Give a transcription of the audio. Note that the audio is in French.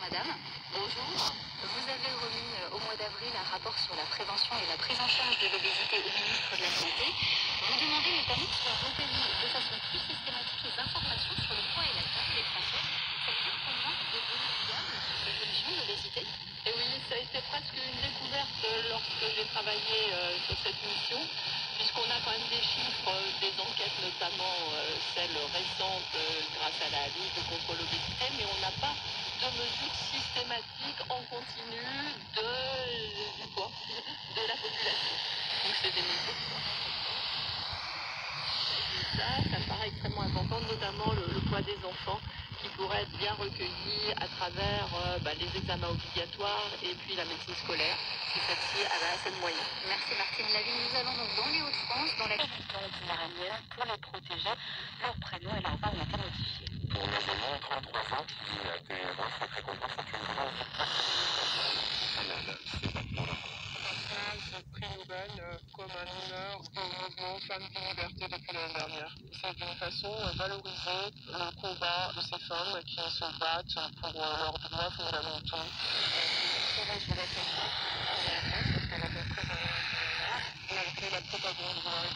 madame. Bonjour. Vous avez remis au mois d'avril un rapport sur la prévention et la prise en charge de l'obésité au ministre de la Santé. Vous demandez notamment que soient recueillies de façon plus systématique les informations sur le poids et la taille des Français. Ça veut dire qu'on manque de données fiables sur l'évolution de l'obésité. Et oui, ça a été presque une découverte lorsque j'ai travaillé sur cette mission, puisqu'on a quand même des chiffres, des enquêtes, notamment celles récentes grâce à la lutte contre l'obésité, mais on n'a pas de mesures systématiques en continu du poids de la population. Donc c'est des mesures. Ça me paraît extrêmement important, notamment le poids des enfants, qui pourrait être bien recueilli à travers les examens obligatoires et puis la médecine scolaire, si celle-ci avait assez de moyens. Merci Martine Lavigne. Nous allons donc dans les Hauts-de-France, dans la d'une araignée pour les protéger, leur prénom et leur part ont été modifiés. Pour les aînés, 33 ans, qui a été vraiment très content, c'est une grande J'ai pris nouvelle comme un honneur au mouvement Femmes de Liberté depuis l'année dernière. C'est d'une façon valoriser le combat de ces femmes qui se battent pour leurs droits fondamentaux. Je vais la malgré la propagande